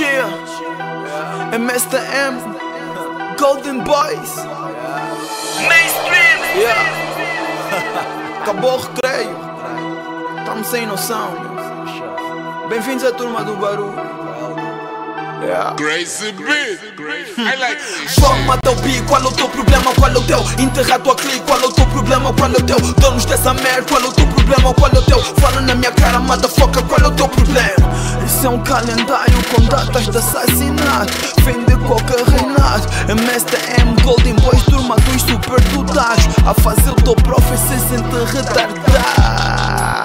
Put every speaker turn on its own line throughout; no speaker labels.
Chia, MSTM, Golden Boys, Mainstream, acabou o recreio, estamos sem noção. Bem-vindos à turma do barulho.
Crazy beat, I like it.
Vamos matar o bi, qual é o teu problema, qual é o teu? Enterrar tua clique, qual é o teu problema, qual é o teu? Donos dessa merda, qual é o teu problema, qual é o teu? Fala na minha cara, motherfucker, qual é o teu problema? Isso é um calendário com datas de assassinato, vem de qualquer reinado. MSTM, Golden Boys, turma dos superdotados, a fazer o teu profecia sem te retardar.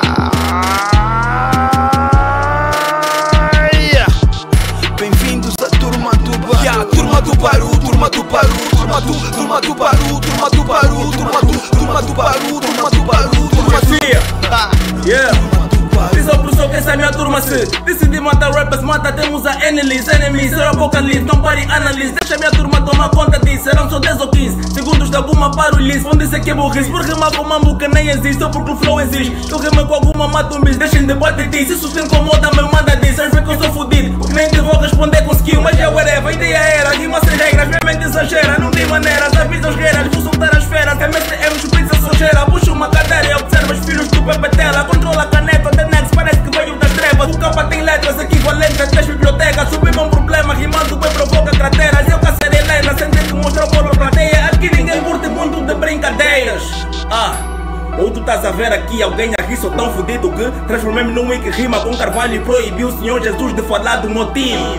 Bem-vindos à turma do barulho. Turma do barulho, turma do barulho, turma do barulho, turma do barulho, turma do barulho, turma do barulho, turma do
Diz ao professor que essa é a minha turma. Se decidir matar rappers, mata, temos a enemies, ser apocalipse, não pare analise. Deixa a minha turma tomar conta disso. Serão só 10 ou 15 segundos de alguma barulhice. Vão dizer que é burrice, por rimar com mambo que nem existe, ou porque o flow existe. Eu rimo com alguma mato um bis, deixem de bater disso. Se isso te incomoda, me manda disso. Às vezes que eu sou fodido, porque nem te vou responder com skill. Mas é whatever, a ideia era rima sem regras, minha mente exagera, não tem maneiras. Avisa os guerreiros, vou soltar as feras. MSTM, espírito sujeira. Puxa uma cadeira e observa os filhos do Pepetela. Controla a caneta, the next, parece que veio das trevas. O capa tem letras equivalentes a 3 bibliotecas. Subimos um problema, rimando bem provoca crateras. Eu caçarei Helena, sem ter que mostrar por uma plateia. Aqui ninguém curte muito de brincadeiras. Ou tu estás a ver aqui alguém a rir, sou tão fodido que transformei-me num que rima com Carvalho e proibiu o Senhor Jesus de falar do meu time.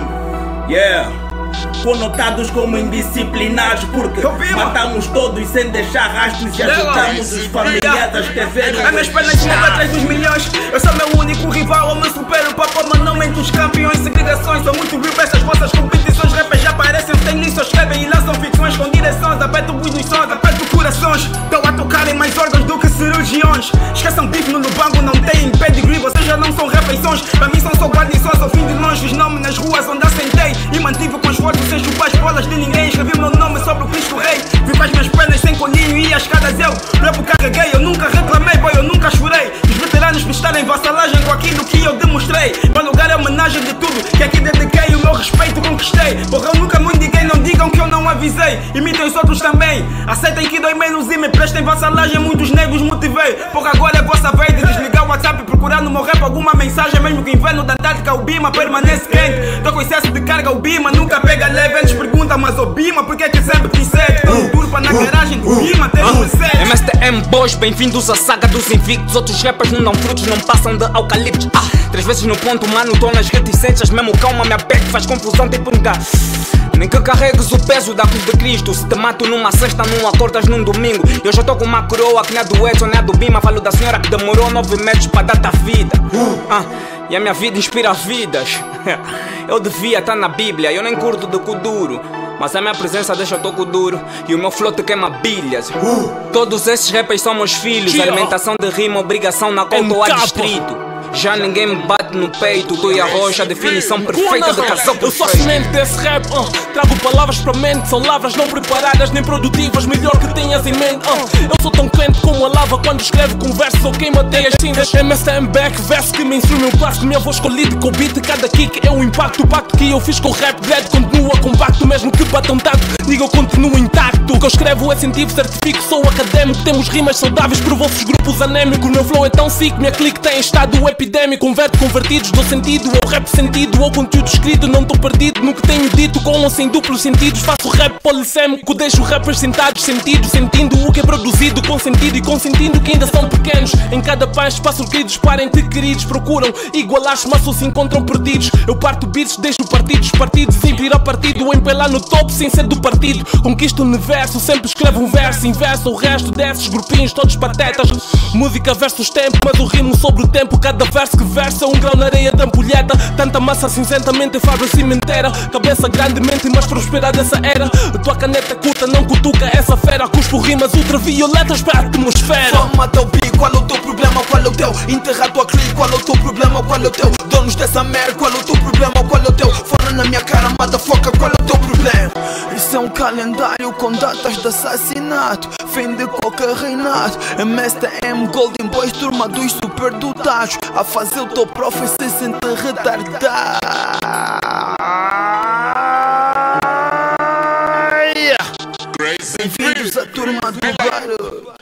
Conotados como indisciplinados, porque matamos todos sem deixar rastros e ajudamos os familiares que veram.
As minhas pernas chegam atrás dos milhões. Eu sou meu único rival, eu me supero. Papo, mas não mente os campeões. Segregações, sou muito vivo pra essas vossas competições. Rappers já aparecem sem liço, escrevem e lançam ficções com direções. Aperto o nos sons, aperto corações. Estão a tocar em mais órgãos do que cirurgiões. Esqueçam bife no banco, não tem pedigree. Vocês já não são refeições, pra mim são só guarnições ao fim de longe. Os nomes nas ruas onde assentei e mantive com esforço sem chupar as bolas de ninguém. Escrevi meu nome sobre o Cristo Rei. Vi com as minhas pernas sem colinho e as escadas eu levo carreguei. Eu nunca reclamei, boy, eu nunca chorei. Os veteranos prestaram vassalagem com aquilo que eu demonstrei. Meu lugar é homenagem de tudo que aqui dediquei. O meu respeito conquistei. Porra, eu nunca muito ninguém, não digam que eu não avisei. Imitem os outros também. Aceitem que dói menos e me prestem vassalagem. Muitos negros motivei. Porra, agora é vossa vez de desligar o WhatsApp e procurar no meu rap alguma mensagem. Mesmo que inverno da Antártica o Bima permanece quente. Tô com excesso de carga, o Bima nunca pega leve. Eles perguntam, mas o Bima, por que é que sempre te segue? Turpa na garagem do Bima, tem um reset.
MSTM Boys, bem-vindos à saga dos invictos. Outros rappers não dão frutos, não passam de eucaliptos. 3 vezes no ponto, mano, tô nas reticências. Mesmo calma, minha back faz confusão, tipo um gato. Nem que carregues o peso da cruz de Cristo. Se te mato numa sexta, não acordas num domingo. Eu já tô com uma coroa que nem a do Edson, nem a do Bima. Falo da senhora que demorou 9 meses pra dar-te a vida. E a minha vida inspira vidas. Eu devia estar na Bíblia, eu nem curto de cu duro, mas a minha presença deixa o toco duro e o meu flow te queima bilhas. Todos esses rappers são meus filhos. Alimentação de rima, obrigação na qual tô adstrito. Já ninguém me bate no peito. Tu e a rocha, a definição perfeita de casal perfeito.
Eu sou a semente desse rap, trago palavras para a mente. São lavras não preparadas nem produtivas, melhor que tenhas em mente. Eu sou tão quente como a lava quando escrevo com versos ou quem matei as cinzas. MSTM back, verso que me instrumem o clássico. Minha voz colide com o beat, cada kick é um impacto. O pacto que eu fiz com o rap dead continua compacto. Mesmo que batam tanto, digo eu continuo intacto. O que eu escrevo é científico, certifico, sou académico. Temos rimas saudáveis por vossos grupos anémicos. O meu flow é tão sick, minha clique tem estado epidémico. Converto convertidos, dou sentido ao rap sentido, ao conteúdo escrito. Não tô perdido no que tenho dito, com ou sem duplos sentidos. Faço rap polissêmico, deixo rappers sentados, sentidos, sentindo o que é produzido, com sentido e consentindo que ainda são pequenos. Em cada paz, espaço queridos, parem-te queridos. Procuram igualar-se, mas só se encontram perdidos. Eu parto beats, deixo partidos sem virar partido. Empelar no topo sem ser do partido. Conquisto o universo, sempre escrevo um verso. Inverso o resto desses grupinhos, todos patetas. Música versus tempo, mas o rimo sobre o tempo. Cada verso que versa um grão na areia da ampulheta. Tanta massa cinzentamente fabra cimenteira. Cabeça grandemente mais próspera dessa era. A tua caneta curta não cutuca essa fera. Cuspo rimas ultravioletas para a atmosfera.
Só mata o bi, qual é o teu problema, qual é o teu? Enterrar tua clique, qual é o teu problema, qual é o teu? Donos dessa merda, qual é o teu problema, qual é o teu? Fala na minha cara, motherfucker, qual é o teu problema? Isso é um calendário com datas de assassinato, vem de qualquer reinado. MSTM, Golden Boys, turma dos superdotados, a fazer o teu profecia sem te retardar. Bem-vindos à turma do bairro.